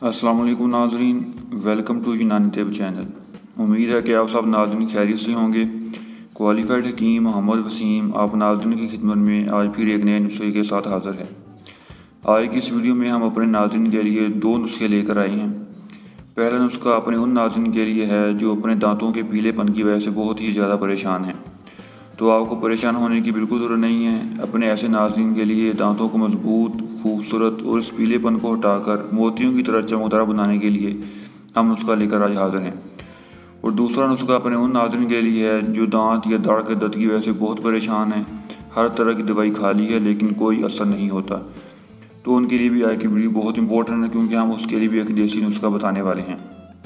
अस्सलाम वालेकुम नाज़रीन, welcome to Unani tip channel. उम्मीद है कि आप सब नाज़रीन खैरियत से होंगे। क्वालिफाइड हकीम मोहम्मद वसीम आप नाज़रीन की खिदमत में आज फिर एक नए नुस्खे के साथ हाज़िर है। आज की इस वीडियो में हम अपने नाज़रीन के लिए दो नुस्खे लेकर आए हैं। पहला नुस्खा अपने उन नाज़रीन के लिए है जो अपने दांतों के पीलेपन की वजह से बहुत ही ज़्यादा परेशान हैं। तो आपको परेशान होने की बिल्कुल ज़रूरत नहीं है। अपने ऐसे नाज़रीन के लिए दांतों को मजबूत, खूबसूरत और इस पीलेपन को हटाकर मोतियों की तरह चमकदार बनाने के लिए हम नुस्खा लेकर आज हाज़िर हैं। और दूसरा नुस्खा अपने उन नाज़रीन के लिए है जो दांत या दाढ़ के दर्द की वजह से बहुत परेशान हैं। हर तरह की दवाई खा ली है लेकिन कोई असर नहीं होता। तो उनके लिए भी आज की वीडियो बहुत इंपॉर्टेंट है, क्योंकि हम उसके लिए भी एक देसी नुस्खा बताने वाले हैं।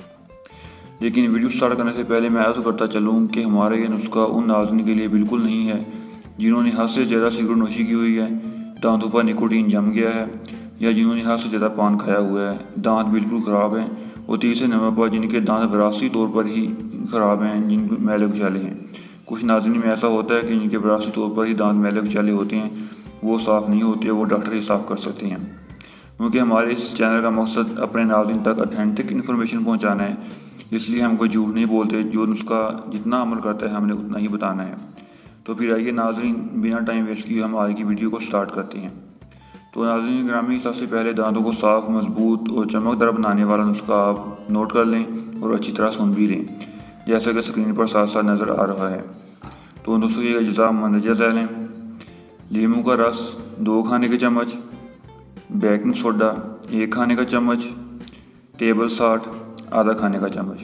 लेकिन वीडियो स्टार्ट करने से पहले मैं अर्ज़ करता चलूँ कि हमारा ये नुस्खा उन नाज़रीन के लिए बिल्कुल नहीं है जिन्होंने हद से ज़्यादा सिगरेट नोशी की हुई है, दांतों पर निकोटीन जम गया है, या जिन्होंने हद से ज़्यादा पान खाया हुआ है, दांत बिल्कुल ख़राब हैं, और तीसरे नंबर पर जिनके दांत विरासती तौर पर ही ख़राब हैं, जिन मैले कुचैले हैं। कुछ नाज़रीन में ऐसा होता है कि जिनके विरासती तौर पर ही दांत मैले कुचैले होते हैं, वो साफ़ नहीं होते, वो डॉक्टर ही साफ़ कर सकते हैं। क्योंकि हमारे इस चैनल का मकसद अपने नाज़रीन तक ऑथेंटिक इन्फॉर्मेशन पहुँचाना है, इसलिए हम कोई झूठ नहीं बोलते। जो नुस्खा जितना अमल करता है हमने उतना ही बताना है। तो फिर आइए नाज़रीन, बिना टाइम वेस्ट किए हम आज की वीडियो को स्टार्ट करते हैं। तो नाज़रीन ग्रामी, सबसे पहले दांतों को साफ़, मजबूत और चमकदार बनाने वाला नुस्खा आप नोट कर लें और अच्छी तरह सुन भी लें, जैसा कि स्क्रीन पर साथ साथ नज़र आ रहा है। तो नुस्खे का अज्जा मंदरजा तय लें। लीमू का रस 2 खाने के चम्मच, बेकिंग सोडा 1 खाने का चम्मच, टेबल साल्ट आधा खाने का चम्मच।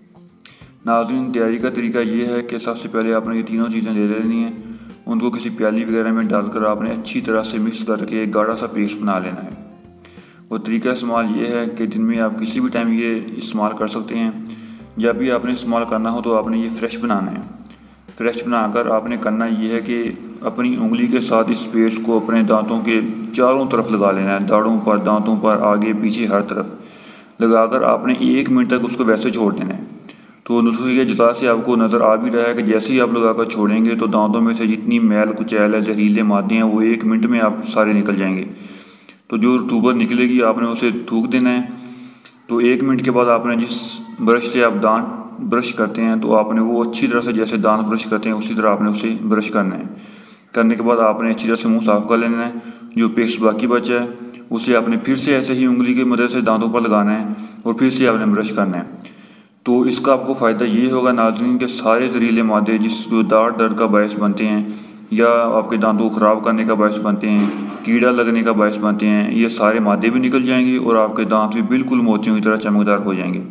नाज़रीन तैयारी का तरीका ये है कि सबसे पहले आपने ये तीनों चीज़ें ले लेनी हैं। उनको किसी प्याली वगैरह में डालकर आपने अच्छी तरह से मिक्स करके एक गाढ़ा सा पेस्ट बना लेना है। और तरीका इस्तेमाल ये है कि दिन में आप किसी भी टाइम ये इस्तेमाल कर सकते हैं। जब भी आपने इस्तेमाल करना हो तो आपने ये फ्रेश बनाना है। फ्रेश बनाकर आपने करना ये है कि अपनी उंगली के साथ इस पेस्ट को अपने दांतों के चारों तरफ लगा लेना है, दाढ़ों पर, दांतों पर, आगे पीछे हर तरफ लगाकर आपने 1 मिनट तक उसको वैसे छोड़ देना है। तो नुस्खे के अज्जा से आपको नज़र आ भी रहा है कि जैसे ही आप लगाकर छोड़ेंगे तो दांतों में से जितनी मैल कुचैल है, जहरीले मादे हैं, वो 1 मिनट में आप सारे निकल जाएंगे। तो जो रतूबत निकलेगी आपने उसे थूक देना है। तो 1 मिनट के बाद आपने जिस ब्रश से आप दांत ब्रश करते हैं तो आपने वो अच्छी तरह से, जैसे दांत ब्रश करते हैं उसी तरह आपने उसे ब्रश करना है। करने के बाद आपने अच्छी तरह से मुँह साफ़ कर लेना है। जो पेस्ट बाकी बचा है उसे आपने फिर से ऐसे ही उंगली की मदद से दांतों पर लगाना है और फिर से आपने ब्रश करना है। तो इसका आपको फ़ायदा ये होगा नाज़रीन के सारे जहरीले मादे जो दाढ़ दर्द का बायस बनते हैं या आपके दांतों को ख़राब करने का बायस बनते हैं, कीड़ा लगने का बायस बनते हैं, ये सारे मादे भी निकल जाएंगे और आपके दांत भी बिल्कुल मोतियों की तरह चमकदार हो जाएंगे।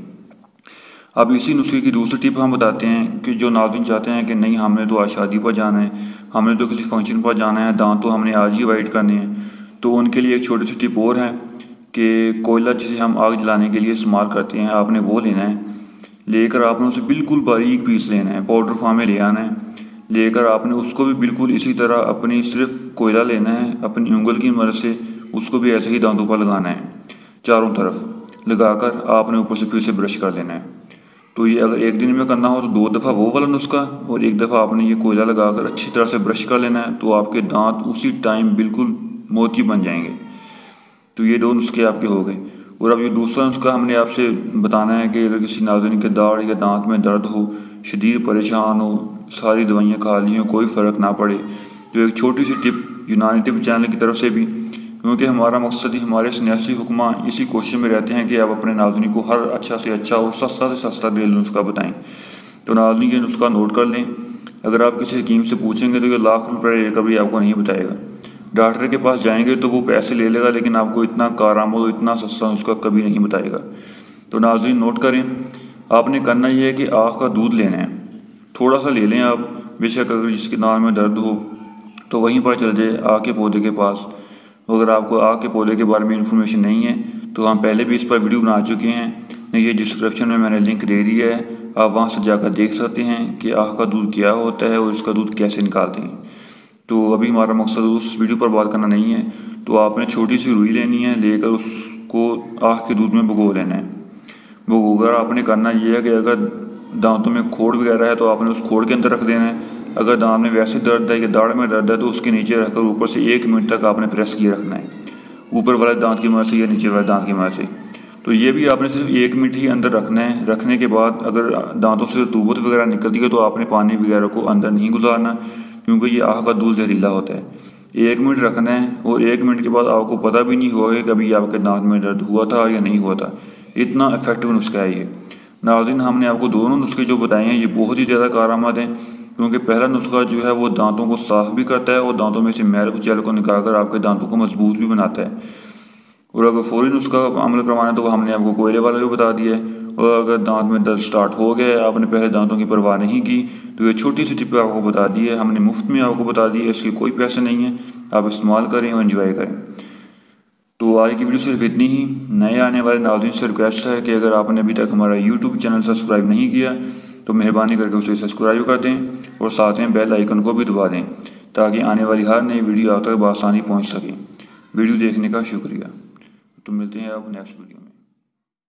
अब इसी नुस्खे की दूसरी टिप हम बताते हैं कि जो नाज़रीन चाहते हैं कि नहीं हमने तो आज शादी पर जाना है, हमने तो किसी फंक्शन पर जाना है, दांत तो हमने आज ही वाइट करने हैं, तो उनके लिए एक छोटी सी टिप और है कि कोयला जिसे हम आग जलाने के लिए इस्तेमाल करते हैं, आपने वो लेना है। लेकर आपने उसे बिल्कुल बारीक पीस लेना है, पाउडर फॉर्म में ले आना है। लेकर आपने उसको भी बिल्कुल इसी तरह अपनी सिर्फ कोयला लेना है, अपनी उंगल की मदद से उसको भी ऐसे ही दांतों पर लगाना है, चारों तरफ लगाकर आपने ऊपर से फिर से ब्रश कर लेना है। तो ये अगर एक दिन में करना हो तो 2 दफ़ा वो वाला नुस्खा और 1 दफ़ा आपने ये कोयला लगाकर अच्छी तरह से ब्रश कर लेना है। तो आपके दांत उसी टाइम बिल्कुल मोती बन जाएंगे। तो ये 2 नुस्खे आपके हो गए। और अब ये दूसरा नुस्खा हमने आपसे बताना है कि अगर किसी नाज़रीन के दाढ़ या दांत में दर्द हो, शदीद परेशान हो, सारी दवाइयाँ खा ली हों, कोई फ़र्क ना पड़े, तो एक छोटी सी टिप यूनानी टिप चैनल की तरफ से भी, क्योंकि हमारा मकसद ही हमारे सन्यासी हुक्मा इसी कोशिश में रहते हैं कि आप अपने नाज़रीन को हर अच्छा से अच्छा और सस्ता से सस्ता घरेलू नुस्खा बताएं। तो नाज़रीन ये नुस्खा नोट कर लें। अगर आप किसी हकीम से पूछेंगे तो ये लाख रुपये कभी आपको नहीं बताएगा। डॉक्टर के पास जाएंगे तो वो पैसे ले लेगा, लेकिन आपको इतना कारआमद, इतना सस्ता नुस्खा कभी नहीं बताएगा। तो नाज़रीन नोट करें, आपने करना ये है कि आँख का दूध लेना है, थोड़ा सा ले लें आप। बेशक अगर जिसके दांत में दर्द हो तो वहीं पर चल जाए आँख के पौधे के पास। अगर आपको आँख के पौधे के बारे में इन्फॉर्मेशन नहीं है तो हम पहले भी इस पर वीडियो बना चुके हैं, नीचे डिस्क्रिप्शन में मैंने लिंक दे दिया है, आप वहाँ से जाकर देख सकते हैं कि आँख का दूध क्या होता है और इसका दूध कैसे निकालते हैं। तो अभी हमारा मकसद उस वीडियो पर बात करना नहीं है। तो आपने छोटी सी रुई लेनी है, लेकर उसको आँख के दूध में भिगो लेना है। भिगोकर आपने करना ये है कि अगर दांतों में खोड़ वगैरह है तो आपने उस खोड़ के अंदर रख देना है। अगर दांत में वैसे दर्द है या दाढ़ में दर्द है तो उसके नीचे रखकर ऊपर से 1 मिनट तक आपने प्रेस किए रखना है, ऊपर वाले दांत की मदद से या नीचे वाले दांत की मदद से। تو یہ بھی آپ نے صرف 1 منٹ ہی اندر رکھنا ہے. رکھنے کے بعد اگر دانتوں سے رطوبت وغیرہ نکلتی ہے تو آپ نے پانی وغیرہ کو اندر نہیں گزارنا، کیونکہ یہ آہ کا دودھ زہریلا ہوتا ہے. 1 منٹ رکھنا ہے، اور 1 منٹ کے بعد آپ کو پتہ بھی نہیں ہوگا کہ کبھی آپ کے دانت میں درد ہوا تھا یا نہیں ہوا تھا. اتنا افیکٹو نسخہ ہے یہ. ناظرین، ہم نے آپ کو دونوں نسخے جو بتائے ہیں یہ بہت ہی زیادہ کارآمد ہیں، کیونکہ پہلا نسخہ جو ہے وہ دانتوں کو صاف بھی کرتا ہے اور دانتوں میں سے میل کچیل کو نکال کر آپ کے دانتوں کو مضبوط بھی بناتا ہے. اور اگر فوری نسخہ عمل کروانا ہے تو ہم نے آپ کو کوئلے والا بھی بتا دیا ہے. اور اگر دانت میں درد سٹارٹ ہو گیا ہے، آپ نے پہلے دانتوں کی پرواہ نہیں کی، تو یہ چھوٹی سی ٹپ آپ کو بتا دی ہے، ہم نے مفت میں آپ کو بتا دی ہے، اس کے کوئی پیسے نہیں ہیں. آپ استعمال کریں اور انجوائے کریں. تو آج کی ویڈیو صرف اتنی ہی. نئے آنے والے ناظرین سے ریکویسٹ ہے کہ اگر آپ نے ابھی تک ہمارا یوٹیوب چینل سبسکرائب نہیں کیا تو مہربانی کر کے اسے سبسکرائب کر دیں اور ساتھ میں بیل آئیکن کو بھی دبا دیں، تاکہ آنے والی ہر نئی ویڈیو آپ تک بآسانی پہنچ سکے. ویڈیو دیکھنے کا شکریہ. تو ملتے ہیں آپ نیکسٹ ویڈیو میں.